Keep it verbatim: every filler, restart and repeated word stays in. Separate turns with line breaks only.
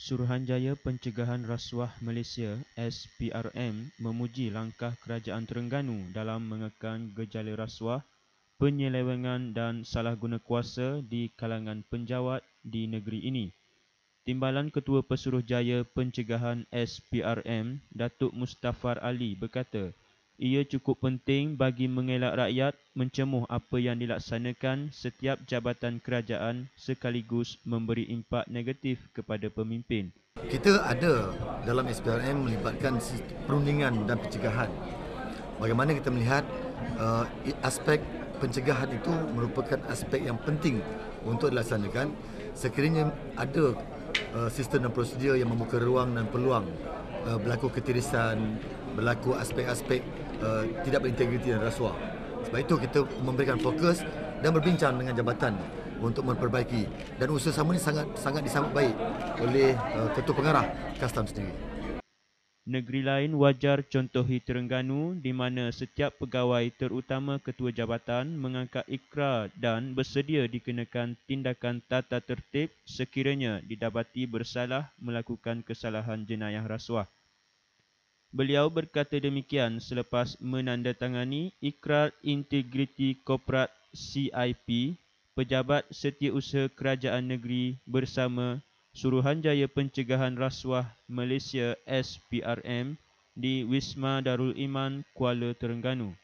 Suruhanjaya Pencegahan Rasuah Malaysia S P R M memuji langkah Kerajaan Terengganu dalam mengekang gejala rasuah, penyelewengan dan salah guna kuasa di kalangan penjawat di negeri ini. Timbalan Ketua Pesuruhjaya Pencegahan S P R M, Datuk Mustafar Ali berkata, ia cukup penting bagi mengelak rakyat mencemuh apa yang dilaksanakan setiap jabatan kerajaan sekaligus memberi impak negatif kepada pemimpin.
Kita ada dalam S P R M melibatkan perundingan dan pencegahan. Bagaimana kita melihat uh, aspek pencegahan itu merupakan aspek yang penting untuk dilaksanakan sekiranya ada uh, sistem dan prosedur yang membuka ruang dan peluang uh, berlaku ketirisan, berlaku aspek-aspek uh, tidak berintegriti dan rasuah. Sebab itu kita memberikan fokus dan berbincang dengan jabatan untuk memperbaiki, dan usaha sama ini sangat sangat disambut baik oleh uh, Ketua Pengarah Kastam sendiri.
Negeri lain wajar contohi Terengganu di mana setiap pegawai terutama ketua jabatan mengangkat ikrar dan bersedia dikenakan tindakan tata tertib sekiranya didapati bersalah melakukan kesalahan jenayah rasuah. Beliau berkata demikian selepas menandatangani Ikrar Integriti Korporat C I P Pejabat Setiausaha Kerajaan Negeri bersama Suruhanjaya Pencegahan Rasuah Malaysia S P R M di Wisma Darul Iman, Kuala Terengganu.